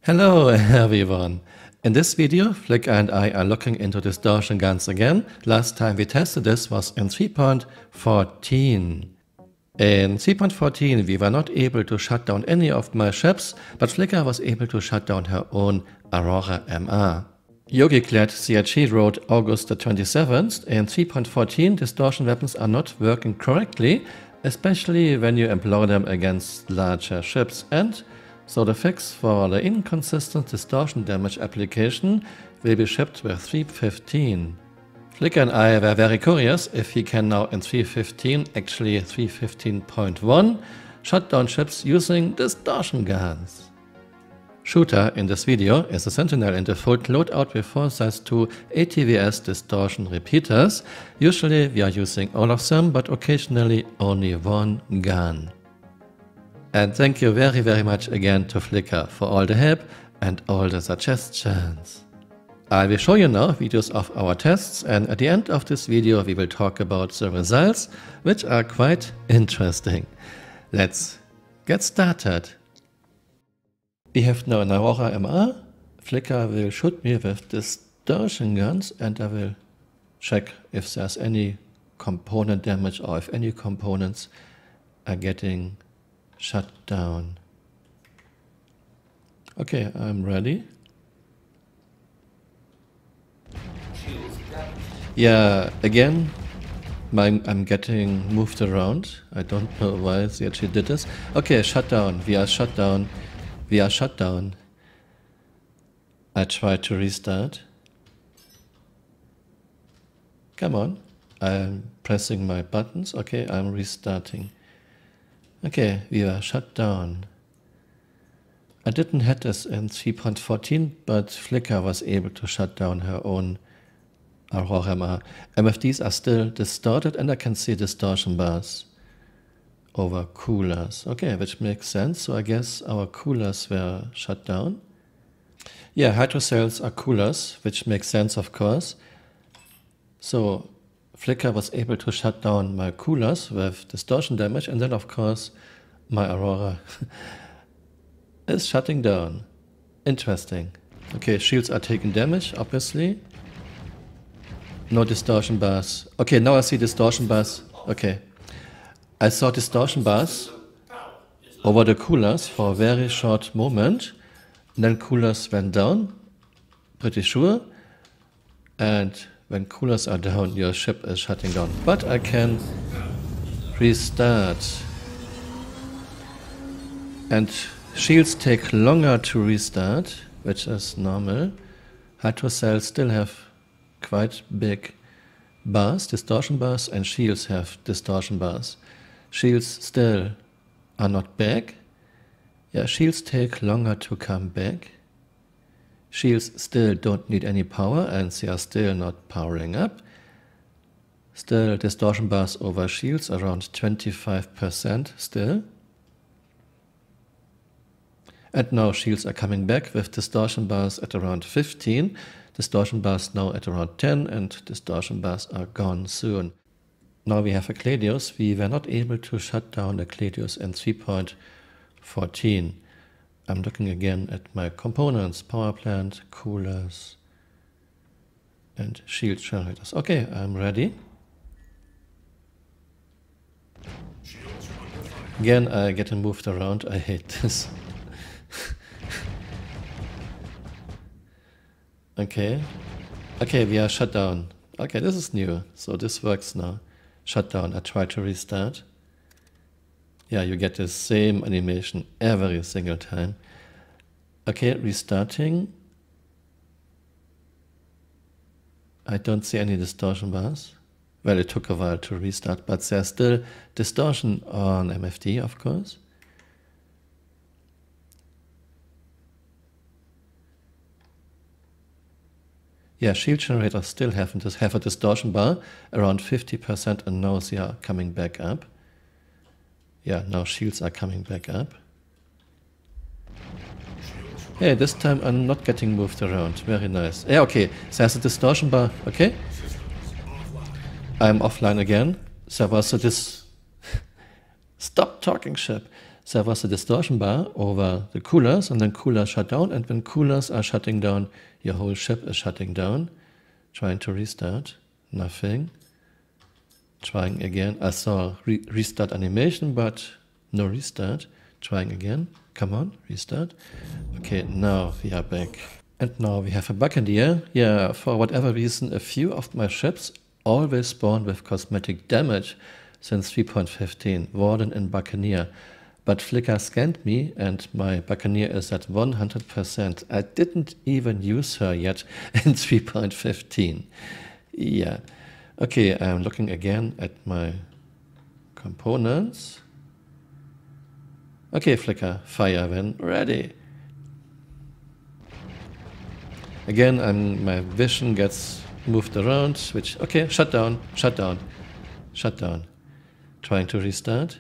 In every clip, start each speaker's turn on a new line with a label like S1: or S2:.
S1: Hello everyone! In this video, Flicker and I are looking into distortion guns again. Last time we tested this was in 3.14. In 3.14 we were not able to shut down any of my ships, but Flicker was able to shut down her own Aurora MR. Yogi-clad CRG wrote August the 27th, in 3.14 distortion weapons are not working correctly, especially when you employ them against larger ships, and so the fix for the inconsistent distortion damage application will be shipped with 3.15. Flicker and I were very curious if he can now in 3.15, actually 3.15.1, shut down ships using distortion guns. Shooter in this video is a Sentinel in default loadout with 4 size 2 ATVS distortion repeaters. Usually we are using all of them, but occasionally only one gun. And thank you very much again to Flicker for all the help and all the suggestions. I will show you now videos of our tests, and at the end of this video we will talk about the results, which are quite interesting. Let's get started. We have now an Aurora MR. Flicker will shoot me with distortion guns and I will check if there's any component damage or if any components are getting shut down. Okay, I'm ready. Yeah, again, I'm getting moved around. I don't know why she actually did this. Okay, shut down. We are shut down. We are shut down. I try to restart. Come on. I'm pressing my buttons. Okay, I'm restarting. Okay, we were shut down. I didn't have this in 3.14, but Flicker was able to shut down her own Aurora MR. MFDs are still distorted and I can see distortion bars over coolers. Okay, which makes sense. So I guess our coolers were shut down. Yeah, hydrocells are coolers, which makes sense of course. So Flicker was able to shut down my coolers with distortion damage, and then of course my Aurora is shutting down. Interesting. Okay, shields are taking damage, obviously. No distortion bars. Okay, now I see distortion bars. Okay. I saw distortion bars over the coolers for a very short moment. And then coolers went down, pretty sure. And when coolers are down, your ship is shutting down. But I can restart. And shields take longer to restart, which is normal. Hydrocells still have quite big bars, distortion bars, and shields have distortion bars. Shields still are not back. Yeah, shields take longer to come back. Shields still don't need any power and they are still not powering up. Still distortion bars over shields around 25% still. And now shields are coming back with distortion bars at around 15. Distortion bars now at around 10 and distortion bars are gone soon. Now we have a Gladius. We were not able to shut down the Gladius in 3.14. I'm looking again at my components, power plant, coolers, and shield generators. Okay, I'm ready. Again, I get moved around. I hate this. Okay. Okay, we are shut down. Okay, this is new. So this works now. Shut down. I try to restart. Yeah, you get the same animation every single time. Okay, restarting. I don't see any distortion bars. Well, it took a while to restart, but there's still distortion on MFD, of course. Yeah, shield generators still have a distortion bar around 50%, and now they are coming back up. Yeah, now shields are coming back up. Hey, this time I'm not getting moved around. Very nice. Yeah, okay, there's a distortion bar. Okay. I'm offline again. There was this... Stop talking, ship. there was a distortion bar over the coolers, and then coolers shut down, and when coolers are shutting down, your whole ship is shutting down. Trying to restart, nothing. Trying again, I saw restart animation, but no restart. Trying again, come on, restart. Okay, now we are back. And now we have a Buccaneer. Yeah, for whatever reason, a few of my ships always spawn with cosmetic damage since 3.15, Warden and Buccaneer. But Flickr scanned me and my Buccaneer is at 100%. I didn't even use her yet in 3.15. Yeah. Okay, I'm looking again at my components. Okay, Flickr, fire when ready. Again, my vision gets moved around, switch. Okay, shut down, shut down, shut down. Trying to restart.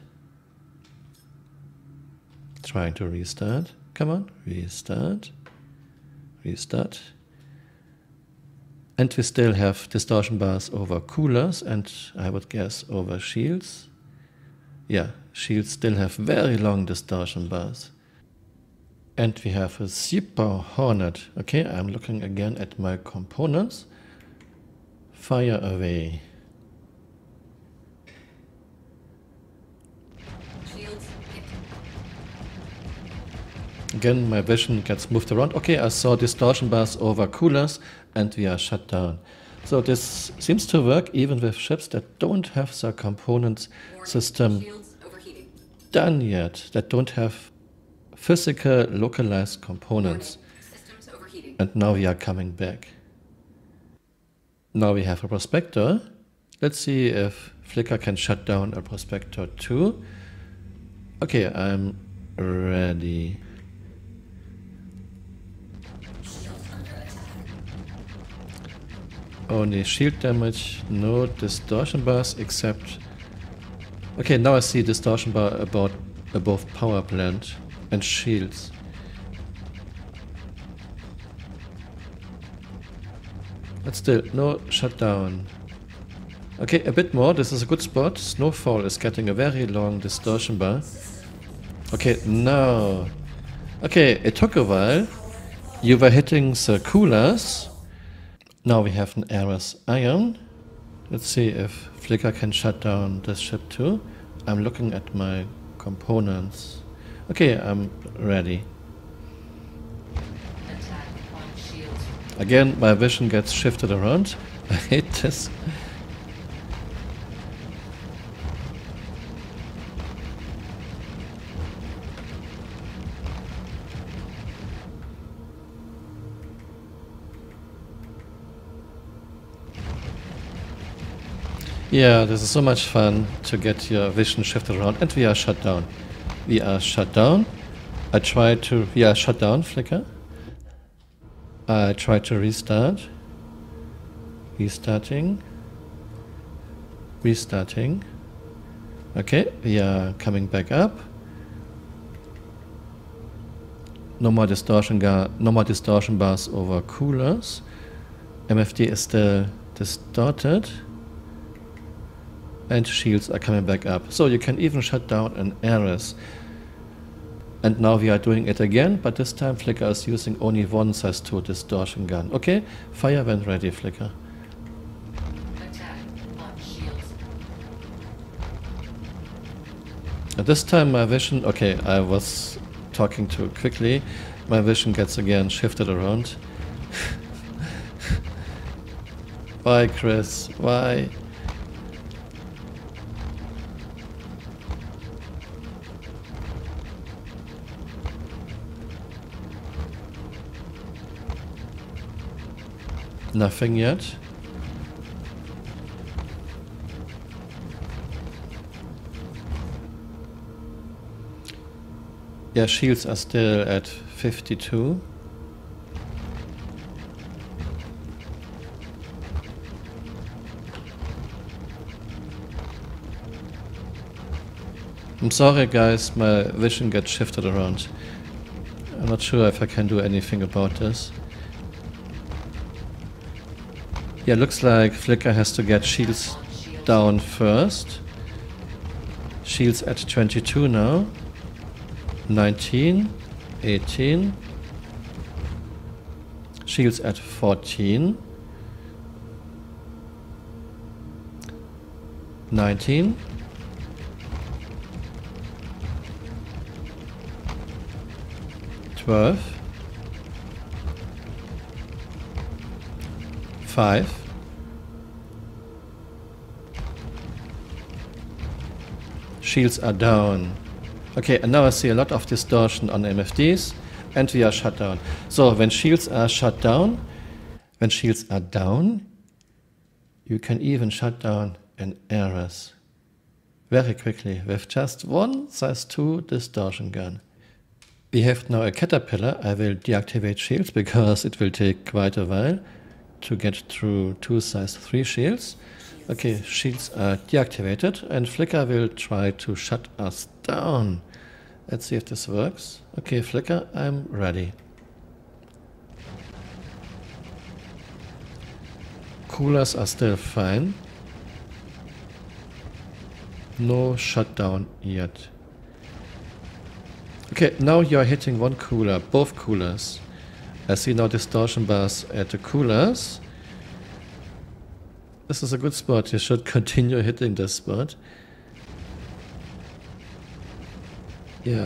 S1: Trying to restart. Come on, restart. Restart. And we still have distortion bars over coolers and I would guess over shields. Yeah, shields still have very long distortion bars. And we have a Super Hornet. Okay, I'm looking again at my components. Fire away. Again, my vision gets moved around. Okay, I saw distortion bars over coolers and we are shut down. So this seems to work even with ships that don't have the component system done yet, that don't have physical localized components. And now we are coming back. Now we have a prospector. Let's see if Flickr can shut down a prospector too. Okay, I'm ready. Only shield damage, no distortion bars except... Okay, now I see distortion bar above power plant and shields. But still, no shutdown. Okay, a bit more, this is a good spot. Snowfall is getting a very long distortion bar. Okay, now... Okay, it took a while. You were hitting the coolers. Now we have an Ares Iron. Let's see if Flickr can shut down this ship too. I'm looking at my components. Okay, I'm ready. Again, my vision gets shifted around. I hate this. Yeah, this is so much fun to get your vision shifted around, and we are shut down. We are shut down. We are shut down, Flickr. I try to restart. Restarting. Restarting. Okay, we are coming back up. No more distortion bars over coolers. MFD is still distorted. And shields are coming back up. So you can even shut down an Ares. And now we are doing it again, but this time Flickr is using only one size 2 distortion gun. Okay, fire when ready, Flickr. At this time my vision, okay, I was talking too quickly. My vision gets again shifted around. Why, Chris? Why? Nothing yet. Yeah, shields are still at 52. I'm sorry guys, my vision gets shifted around. I'm not sure if I can do anything about this. Yeah, looks like Flickr has to get shields down first. Shields at 22 now. 19, 18, shields at 14, 19, 12, 5, shields are down. Okay, and now I see a lot of distortion on MFDs, and we are shut down. So when shields are shut down, you can even shut down an errors very quickly with just one size 2 distortion gun. We have now a caterpillar. I will deactivate shields because it will take quite a while to get through 2 size 3 shields. Okay, shields are deactivated and Flicker will try to shut us down. Let's see if this works. Okay, Flicker, I'm ready. Coolers are still fine. No shutdown yet. Okay, now you are hitting one cooler, both coolers. I see now distortion bars at the coolers. This is a good spot. You should continue hitting this spot. Yeah.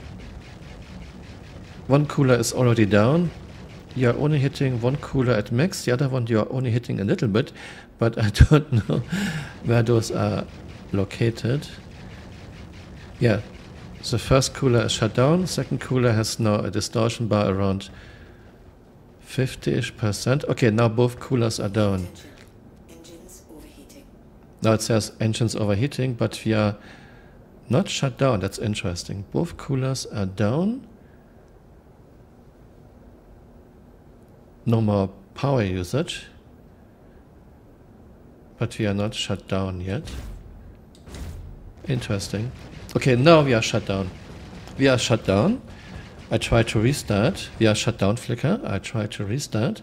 S1: One cooler is already down. You are only hitting one cooler at max. The other one you are only hitting a little bit, but I don't know where those are located. Yeah. The first cooler is shut down. Second cooler has now a distortion bar around 50-ish%. Okay, now both coolers are down. Now it says engines overheating, but we are not shut down. That's interesting. Both coolers are down. No more power usage. But we are not shut down yet. Interesting. Okay, now we are shut down. We are shut down. I try to restart. We are shut down, Flicker. I try to restart.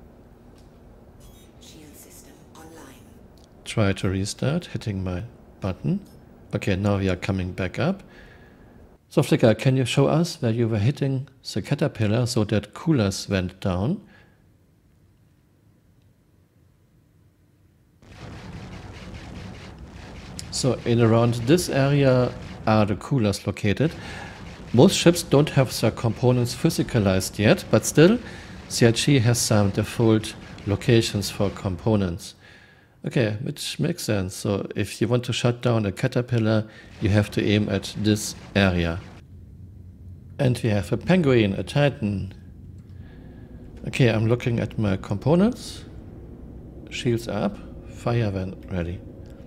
S2: Shield system online.
S1: Try to restart, hitting my button. Okay, now we are coming back up. So Flicker, can you show us where you were hitting the caterpillar so that coolers went down? So in around this area are the coolers located. Most ships don't have their components physicalized yet, but still CIG has some default locations for components. Okay, which makes sense. So if you want to shut down a caterpillar, you have to aim at this area. And we have a penguin, a titan. Okay, I'm looking at my components. Shields up, fire when ready.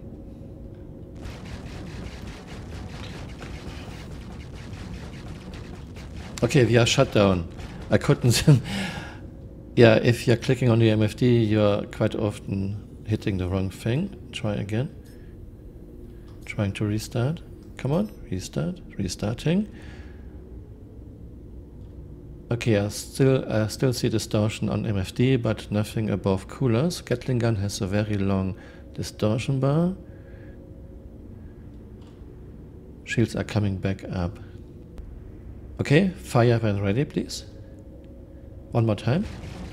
S1: Okay, we are shut down. I couldn't... Yeah, if you're clicking on the MFD, you're quite often hitting the wrong thing. Try again. Trying to restart. Come on, restart. Restarting. Okay, I still see distortion on MFD, but nothing above coolers. Gatling gun has a very long distortion bar. Shields are coming back up. Okay, fire when ready, please. One more time.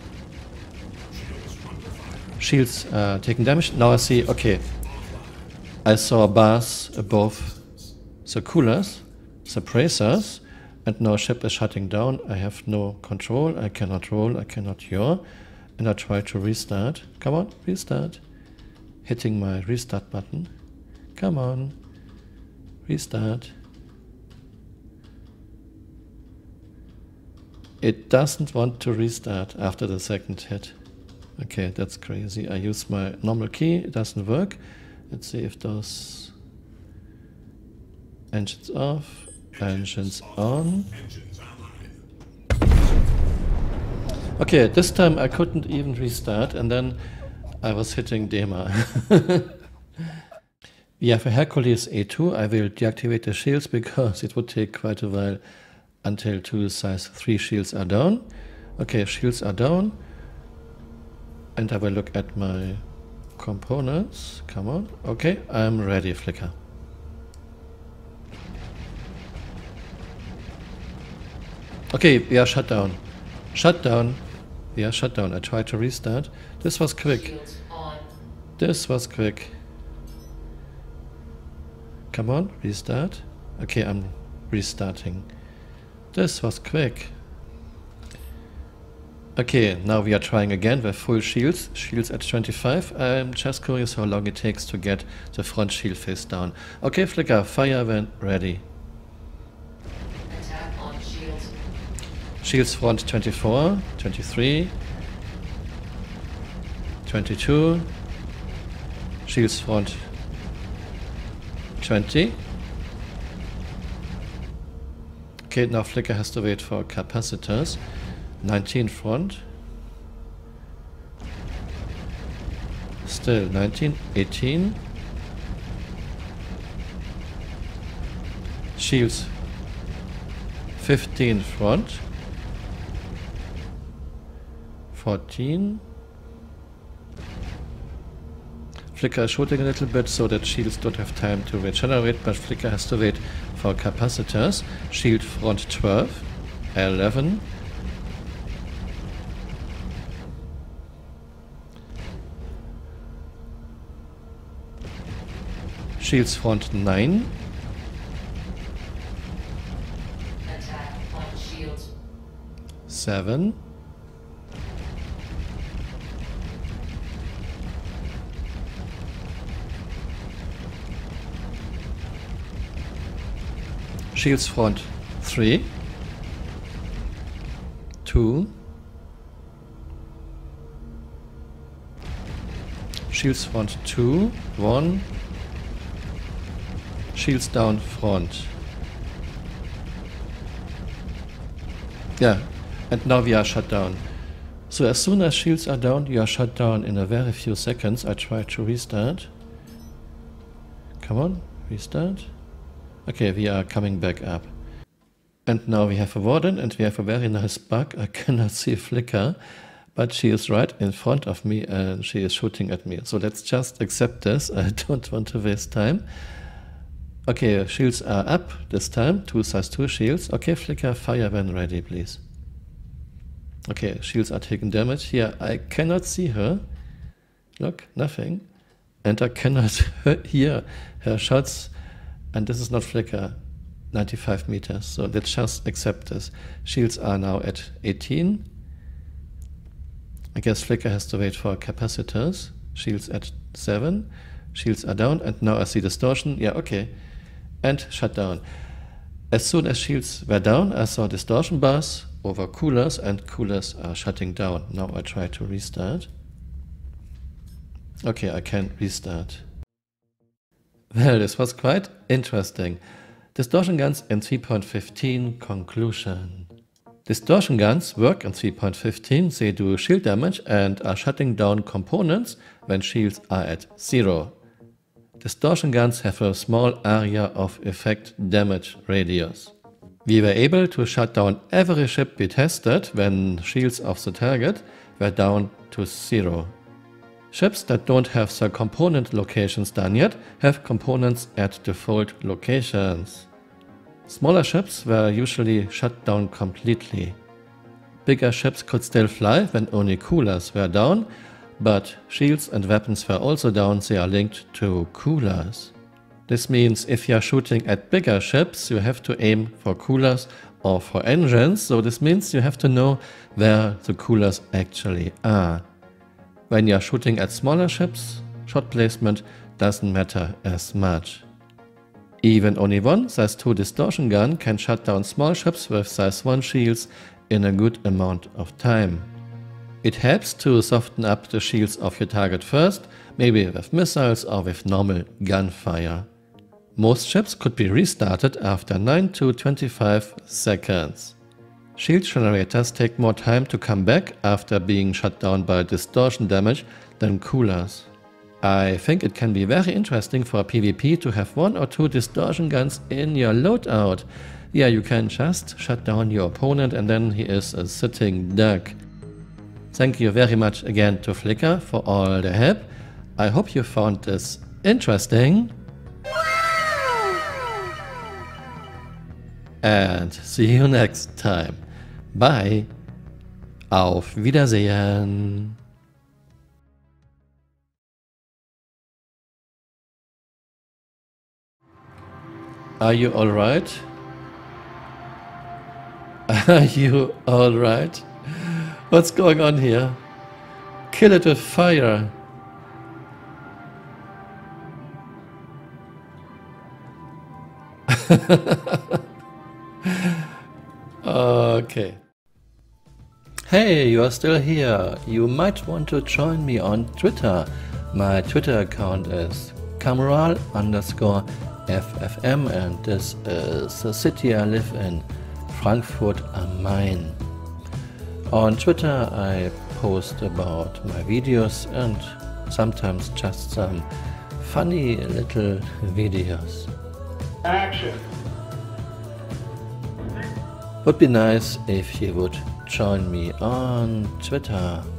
S1: Shields taking damage. Now I see, okay. I saw bars above the coolers, the bracers, and now ship is shutting down. I have no control. I cannot roll, I cannot yaw. And I try to restart. Come on, restart. Hitting my restart button. Come on. Restart. It doesn't want to restart after the second hit. Okay, that's crazy. I use my normal key, it doesn't work. Let's see if those engines off, engines on. Okay, this time I couldn't even restart and then I was hitting Dema. We have a Hercules A2. I will deactivate the shields because it would take quite a while until 2 size 3 shields are down. Okay, shields are down. And I will look at my components. Come on. Okay, I'm ready, Flicker. Okay, we are shut down. Shut down. We are shut down. I tried to restart. This was quick.
S3: Shields on.
S1: This was quick. Come on, restart. Okay, I'm restarting. This was quick. Okay, now we are trying again with full shields. Shields at 25. I'm just curious how long it takes to get the front shield face down. Okay, Flicker, fire when ready.
S3: Attack on shields.
S1: Shields front 24, 23, 22. Shields front 20. Okay, now Flicker has to wait for capacitors. 19 front. Still 19, 18. Shields 15 front. 14. Flicker is shooting a little bit so that shields don't have time to regenerate, but Flicker has to wait for capacitors. Shield front 12, 11. Shields front 9.
S3: Attack on shields.
S1: 7. Shields front 3. 2. Shields front 2. 1. Shields down front. Yeah, and now we are shut down. So as soon as shields are down, you are shut down in a very few seconds. I try to restart. Come on, restart. Okay, we are coming back up. And now we have a warden and we have a very nice bug. I cannot see Flicker, but she is right in front of me and she is shooting at me. So let's just accept this. I don't want to waste time. Okay, shields are up this time. 2 size 2 shields. Okay, Flicker, fire when ready, please. Okay, shields are taking damage. Here, I cannot see her. Look, nothing. And I cannot hear her shots. And this is not Flicker. 95 meters. So let's just accept this. Shields are now at 18. I guess Flicker has to wait for capacitors. Shields at 7. Shields are down. And now I see distortion. Yeah, okay. And shut down. As soon as shields were down, I saw distortion bars over coolers, and coolers are shutting down. Now I try to restart. Okay, I can restart. Well, this was quite interesting. Distortion guns in 3.15 conclusion. Distortion guns work in 3.15. They do shield damage and are shutting down components when shields are at 0. Distortion guns have a small area of effect damage radius. We were able to shut down every ship we tested when shields of the target were down to 0. Ships that don't have their component locations done yet have components at default locations. Smaller ships were usually shut down completely. Bigger ships could still fly when only coolers were down, but shields and weapons were also down. They are linked to coolers. This means if you are shooting at bigger ships, you have to aim for coolers or for engines, so this means you have to know where the coolers actually are. When you are shooting at smaller ships, shot placement doesn't matter as much. Even only one size 2 distortion gun can shut down small ships with size 1 shields in a good amount of time. It helps to soften up the shields of your target first, maybe with missiles or with normal gunfire. Most ships could be restarted after 9 to 25 seconds. Shield generators take more time to come back after being shut down by distortion damage than coolers. I think it can be very interesting for PvP to have 1 or 2 distortion guns in your loadout. Yeah, you can just shut down your opponent and then he is a sitting duck. Thank you very much again to Flicker for all the help. I hope you found this interesting. And see you next time. Bye. Auf Wiedersehen. Are you alright? Are you alright? What's going on here? Kill it with fire. Okay. Hey, you are still here. You might want to join me on Twitter. My Twitter account is Kameral_FFM and this is the city I live in, Frankfurt am Main. On Twitter I post about my videos and sometimes just some funny little videos.
S4: Action.
S1: Would be nice if you would join me on Twitter.